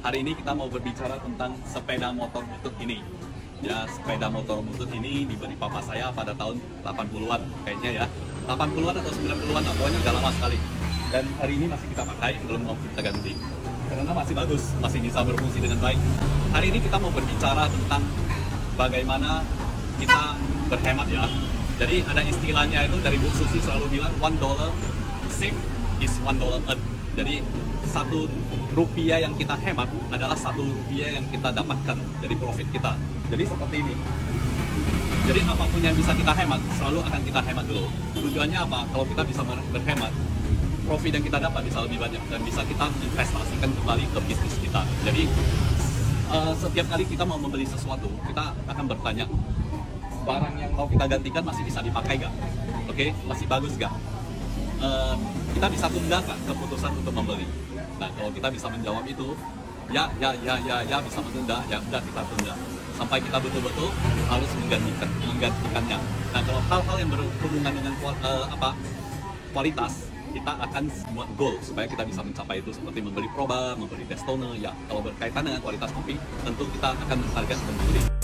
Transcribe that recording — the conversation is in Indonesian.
Hari ini kita mau berbicara tentang sepeda motor butut ini. Ya, sepeda motor butut ini diberi papa saya pada tahun 80-an kayaknya ya. 80-an atau 90-an, pokoknya udah lama sekali. Dan hari ini masih kita pakai, belum mau kita ganti. Karena masih bagus, masih bisa berfungsi dengan baik. Hari ini kita mau berbicara tentang bagaimana kita berhemat ya. Jadi ada istilahnya itu dari Bu Susi selalu bilang $1 save is $1 earn. Jadi Rp1 yang kita hemat adalah Rp1 yang kita dapatkan dari profit kita. Jadi seperti ini. Jadi apapun yang bisa kita hemat selalu akan kita hemat dulu. Tujuannya apa? Kalau kita bisa berhemat, profit yang kita dapat bisa lebih banyak dan bisa kita investasikan kembali ke bisnis kita. Jadi setiap kali kita mau membeli sesuatu, kita akan bertanya, barang yang mau kita gantikan masih bisa dipakai gak? Oke, masih bagus gak? Kita bisa tunda kan keputusan untuk membeli. Nah, kalau kita bisa menjawab itu, ya bisa menunda, ya udah kita tunda sampai kita betul-betul harus menggantikannya. Nah, kalau hal-hal yang berhubungan dengan kualitas, kita akan buat goal supaya kita bisa mencapai itu, seperti membeli proba, membeli test toner. Ya, kalau berkaitan dengan kualitas kopi, tentu kita akan menghargai dan membeli.